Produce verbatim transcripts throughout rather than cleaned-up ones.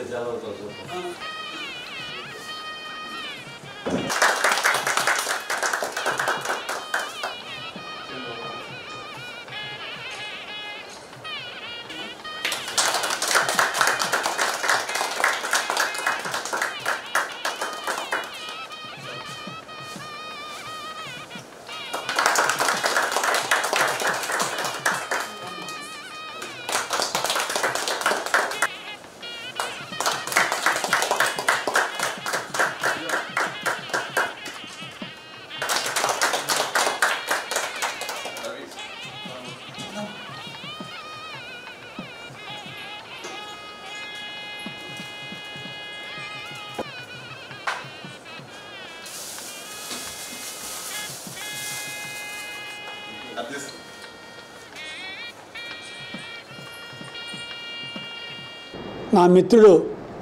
నా మిత్రుడు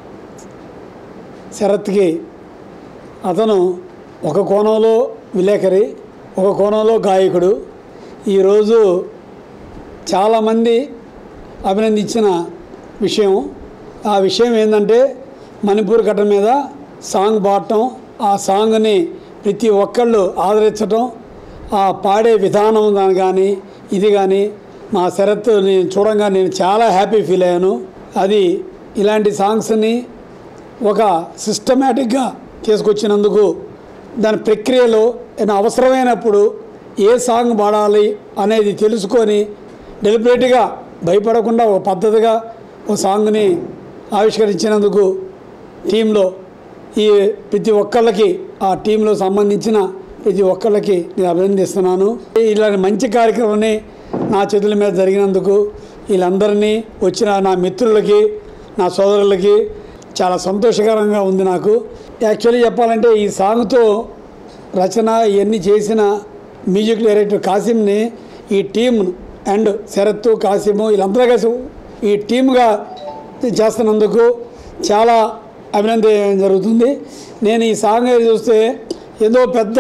శరత్కి అతను ఒక కోణంలో విలేకరి, ఒక కోణంలో గాయకుడు. ఈరోజు చాలామంది అభినందించిన విషయం, ఆ విషయం ఏంటంటే మణిపూర్ ఘటన మీద సాంగ్ పాడటం, ఆ సాంగ్ని ప్రతి ఒక్కళ్ళు ఆదరించడం, ఆ పాడే విధానం దాని కానీ ఇది కానీ మా శరత్ నేను చూడంగా నేను చాలా హ్యాపీ ఫీల్ అయ్యాను. అది ఇలాంటి సాంగ్స్ని ఒక సిస్టమేటిక్గా తీసుకొచ్చినందుకు, దాని ప్రక్రియలో అవసరమైనప్పుడు ఏ సాంగ్ పాడాలి అనేది తెలుసుకొని డెలిబరేట్గా భయపడకుండా ఒక పద్ధతిగా ఒక సాంగ్ని ఆవిష్కరించినందుకు టీంలో ఈ ప్రతి ఒక్కళ్ళకి, ఆ టీంలో సంబంధించిన ప్రతి ఒక్కళ్ళకి నేను అభినందిస్తున్నాను. ఇలాంటి మంచి కార్యక్రమాన్ని నా చేతుల మీద జరిగినందుకు వీళ్ళందరినీ వచ్చిన నా మిత్రులకి, నా సోదరులకి చాలా సంతోషకరంగా ఉంది నాకు. యాక్చువల్లీ చెప్పాలంటే ఈ సాంగ్తో రచన ఇవన్నీ చేసిన మ్యూజిక్ డైరెక్టర్ కాసిమ్ని ఈ టీమ్ అండ్ శరత్, కాసిము వీళ్ళందరూ కలిసి ఈ టీమ్గా చేస్తున్నందుకు చాలా అభినందన జరుగుతుంది. నేను ఈ సాంగ్ చూస్తే ఏదో పెద్ద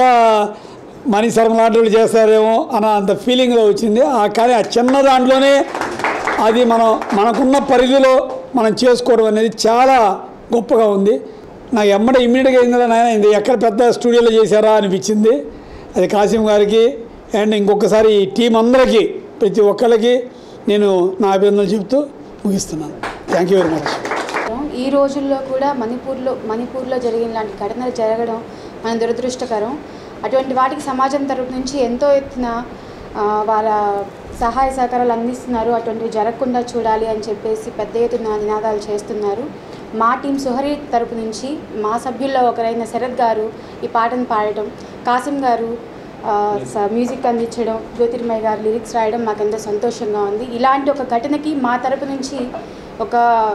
మనీ శర్మలాంటి చేస్తారేమో అన్న అంత ఫీలింగ్లో వచ్చింది. కానీ ఆ చిన్న దాంట్లోనే అది మనం మనకున్న పరిధిలో మనం చేసుకోవడం అనేది చాలా గొప్పగా ఉంది. నాకు ఎమ్మడ ఇమ్మీడియట్గా అయిందా నాయన ఇది ఎక్కడ పెద్ద స్టూడియోలో చేశారా అనిపించింది. అది కాసిం గారికి అండ్ ఇంకొకసారి ఈ టీం అందరికీ ప్రతి ఒక్కరికి నేను నా అభినందనలు చెప్తూ ముగిస్తున్నాను. Thank you very much. ఈ రోజుల్లో కూడా మణిపూర్లో మణిపూర్లో జరిగిన లాంటి ఘటనలు జరగడం మన దురదృష్టకరం. అటువంటి వాటికి సమాజం తరపు నుంచి ఎంతో ఎత్తున వాళ్ళ సహాయ సహకారాలు అందిస్తున్నారు. అటువంటివి జరగకుండా చూడాలి అని చెప్పేసి పెద్ద ఎత్తున నినాదాలు చేస్తున్నారు. మా టీం సుహరి తరపు నుంచి మా సభ్యుల్లో ఒకరైన శరత్ గారు ఈ పాటను పాడటం, కాసిం గారు మ్యూజిక్ అందించడం, జ్యోతిర్మయ్య గారు లిరిక్స్ రాయడం మాకు ఎంతో సంతోషంగా ఉంది. ఇలాంటి ఒక ఘటనకి మా తరపు నుంచి ఒక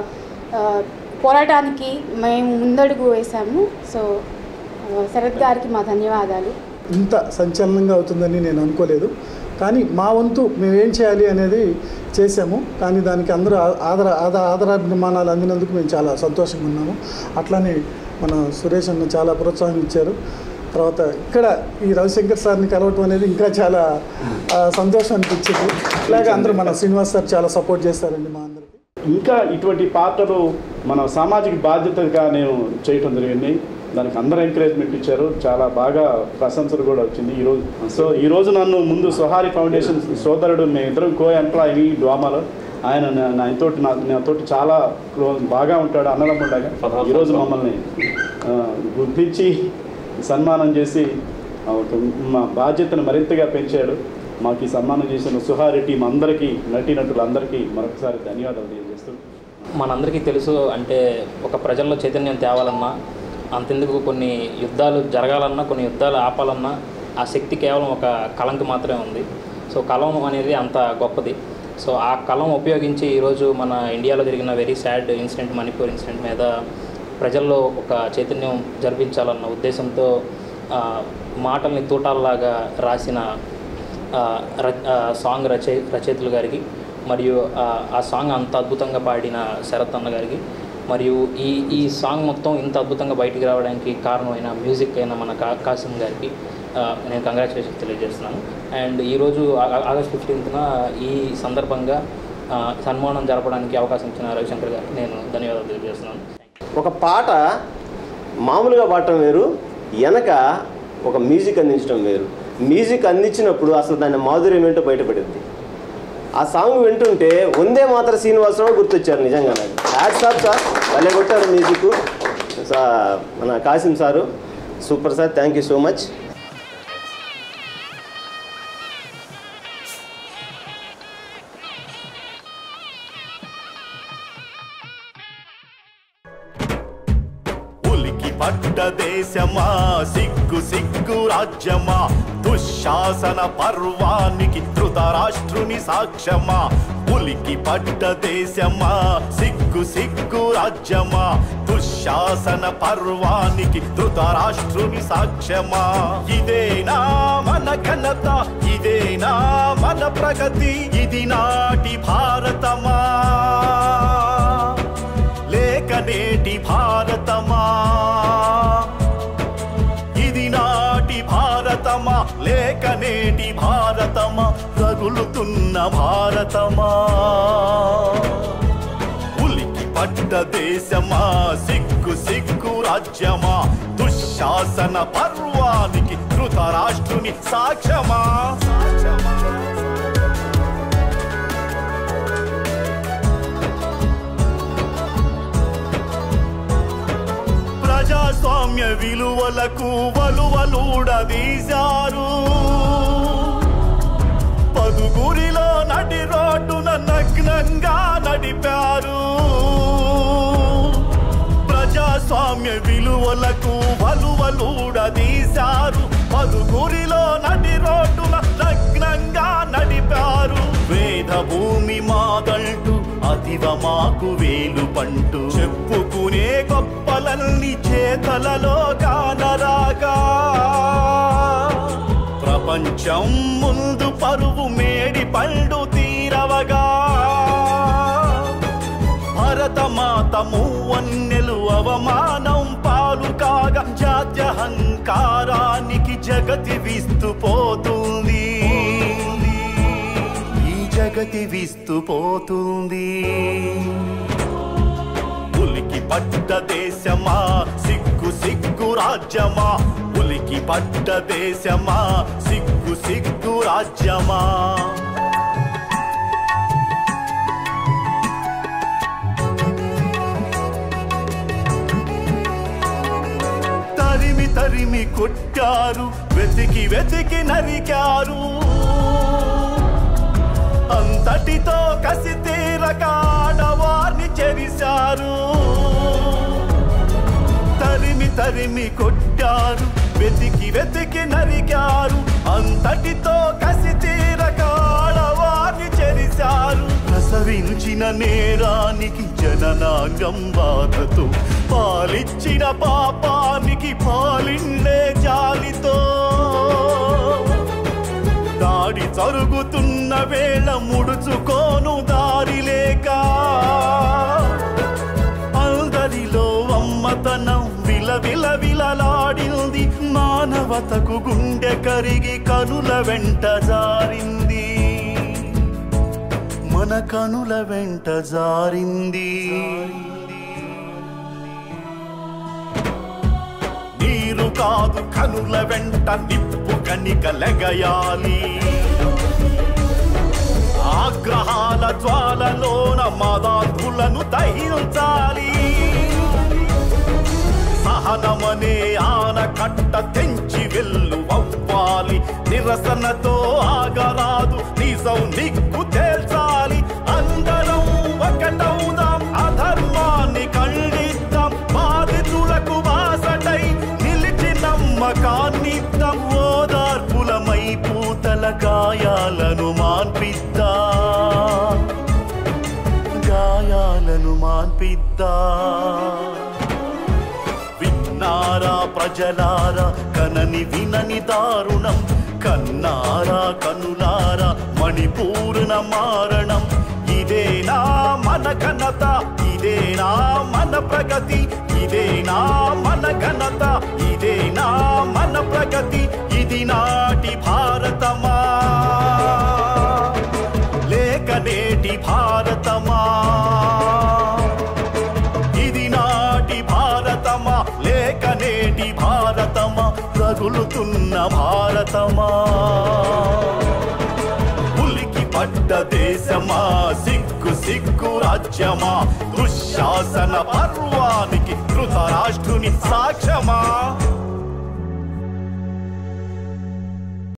పోరాటానికి మేము ముందడుగు వేశాము. సో శరత్ గారికి మా ధన్యవాదాలు. ఇంత సంచలనంగా అవుతుందని నేను అనుకోలేదు, కానీ మా వంతు మేమేం చేయాలి అనేది చేసాము. కానీ దానికి అందరూ ఆదర ఆద ఆదరాభిమానాలు అందినందుకు మేము చాలా సంతోషంగా ఉన్నాము. అట్లానే మన సురేష్ అన్న చాలా ప్రోత్సాహం ఇచ్చారు. తర్వాత ఇక్కడ ఈ రవిశంకర్ సార్ని కలవటం అనేది ఇంకా చాలా సంతోషం అనిపించింది. ఇలాగే అందరూ మన శ్రీనివాస్ సార్ చాలా సపోర్ట్ చేస్తారండి మా అందరికీ. ఇంకా ఇటువంటి పాటలు మన సామాజిక బాధ్యతగా నేను చేయటం జరిగింది. దానికి అందరూ ఎంకరేజ్మెంట్ ఇచ్చారు, చాలా బాగా ప్రశంసలు కూడా వచ్చింది ఈరోజు. సో ఈరోజు నన్ను ముందు సుహారి ఫౌండేషన్ సోదరుడు, మేము ఇద్దరం కో ఎంప్లాయీ డ్వామాలో, ఆయన నాతో నాతోటి చాలా బాగా ఉంటాడు, అన్నదమ్ముండగా. ఈరోజు మమ్మల్ని గుర్తించి సన్మానం చేసి మా బాధ్యతను మరింతగా పెంచాడు. మాకు ఈ సన్మానం చేసిన సుహారి టీం అందరికీ, నటీనటులందరికీ మరొకసారి ధన్యవాదాలు తెలియజేస్తూ, మనందరికీ తెలుసు అంటే ఒక ప్రజల్లో చైతన్యం తేవాలన్నా, అంతెందుకు కొన్ని యుద్ధాలు జరగాలన్నా, కొన్ని యుద్ధాలు ఆపాలన్నా ఆ శక్తి కేవలం ఒక కలంకి మాత్రమే ఉంది. సో కలం అనేది అంత గొప్పది. సో ఆ కలం ఉపయోగించి ఈరోజు మన ఇండియాలో జరిగిన very sad incident, Manipur incident మీద ప్రజల్లో ఒక చైతన్యం జరిపించాలన్న ఉద్దేశంతో మాటల్ని తూటాల్లాగా రాసిన సాంగ్ రచయి రచయితలు గారికి, మరియు ఆ సాంగ్ అంత అద్భుతంగా పాడిన శరత్ అన్న గారికి, మరియు ఈ ఈ సాంగ్ మొత్తం ఇంత అద్భుతంగా బయటికి రావడానికి కారణమైన మ్యూజిక్ అయిన మన కా కాసిం గారికి నేను కంగ్రాచులేషన్స్ తెలియజేస్తున్నాను. అండ్ ఈరోజు ఆగస్ట్ ఫిఫ్టీన్త్న ఈ సందర్భంగా సన్మానం జరపడానికి అవకాశం ఇచ్చిన రవిశంకర్ గారికి నేను ధన్యవాదాలు తెలియజేస్తున్నాను. ఒక పాట మామూలుగా పాడటం వేరు, వెనక ఒక మ్యూజిక్ అందించడం వేరు. మ్యూజిక్ అందించినప్పుడు అసలు దాని మాధుర్యం ఏంటో బయటపడింది. ఆ సాంగ్ వింటుంటే వందే మాత్రం శ్రీనివాసరావు గుర్తొచ్చారు. నిజంగా నాకు హ్యాట్స్ ఆఫ్ సార్, భలే కొట్టారు మ్యూజిక్. మన Kasim sir super sir, thank you so much. పట్ట దేశమా సిగ్గు సిగ్గు రాజ్యమా, దుశ్శాసన పర్వానికి ధృతరాష్ట్రుని సాక్ష్యమా. ఉలికి పట్ట దేశమా సిగ్గు సిగ్గు రాజ్యమా, దుశ్శాసన పర్వానికి ధృతరాష్ట్రుని సాక్ష్యమా. ఇదేనా మన ఘనత, ఇదేనా మన ప్రగతి, ఇది నాటి భారతమా లేక నేటి భారతమా, ఇది నాటి భారతమా లేక నేటి భారతమా, రగులుతున్న భారతమా. ఉలికి పట్ట దేశమా సిగ్గు సిగ్గు రాజ్యమా, దుశ్శాసన పర్వానికి ధృతరాష్ట్రుని సాక్ష్యమా. ప్రజాస్వామ్య విలువలకు వలువలూడదీశారు, పదుగురిలో నడి రోడ్డున నగ్నంగా నడిపారు. ప్రజాస్వామ్య విలువలకు వలువలూడదీశారు, పదుగురిలో నడి రోడ్డున నగ్నంగా నడిపారు. వేద భూమి మాదంటూ అతివ మాకు వేలు పంటూ చెప్పుకునే గొప్పలన్నీ చేతలలో కానరాగా, ప్రపంచం ముందు పరువు మేడి పండు తీరవగా. భరతమాత మూవన్నెలు అవమానం పాలు కాగా, జాత్యహంకారానికి జగతి విస్తుపోతుంది, ఈ జగతి విస్తుపోతుంది. ఉలికి పట్ట దేశమా సిగ్గు సిగ్గు రాజ్యమా, ఉలికి పట్ట దేశమా సిగ్గు సిగ్గు రాజ్యమా. తరిమి తరిమి కొట్టారు, వెతికి వెతికి నరికారు, అంతటితో కసి తీరక ఆడవారిని చెరిశారు. తరిమి తరిమి కొట్టారు, వెతికి వెతికి నరికారు, అంతటితో కసి తీరక ఆడవారిని చెరిశారు. ప్రసవించిన నేరానికి జననాంగం బాధతో, పాలిచ్చిన పాపానికి పాలిండే జాలితో, దాడి జరుగుతున్న వేళ ముడుచుకోను దారి లేక, అందరిలో అమ్మతనం విలవిల విలలాడింది. మానవతకు గుండె కరిగి కనుల వెంట జారింది, మన కనుల వెంట జారింది. నీరు కాదు కనుల వెంట నిప్పు కనిక లెగయాలి, ఆగ్రహాల జ్వాలలోన మదాంధులను దహించాలి. సహనమనే ఆనకట్ట తెంచి వెళ్ళు అవ్వాలి, నిరసనతో ఆగరాదు నిజం నిగ్గు తేల్చాలి. అందరం ఒకటవుదాం, అధర్మాన్ని ఖండిద్దాం, బాధితులకు బాసటై నిలిచి నమ్మకాన్నిద్దాం. ఓదార్పులమై పూతల గాయాలను మాన్పిద్దా, గాయాలను మాన్పిద్దా. విన్నారా ప్రజలారా కనని వినని దారుణం, కన్నారా కనులారా మణిపూర్ణ మారణం. ఇదేనా మన ఘనత, ఇదేనా మన ప్రగతి, ఇదేనా మన ఘనత, ఇదేనా మన ప్రగతి, ఇది నాటి భారతమా లేక నేటి భారత రగులుతున్న భారతమా, ఉలికి పడ్డ దేశమా, సిగ్గు సిగ్గు రాజ్యమా, దుశ్శాసన పర్వానికి ధృతరాష్ట్రుని సాక్ష